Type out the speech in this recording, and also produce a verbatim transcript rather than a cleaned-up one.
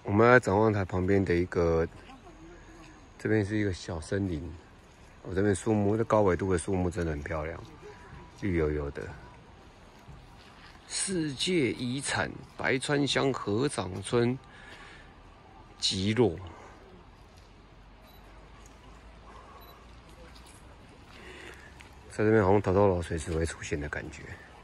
我们在展望台旁边的一个，这边是一个小森林。我、哦、这边树木，这高纬度的树木真的很漂亮，绿油油的。世界遗产白川乡合掌村集落。在这边好像桃桃老随时会出现的感觉。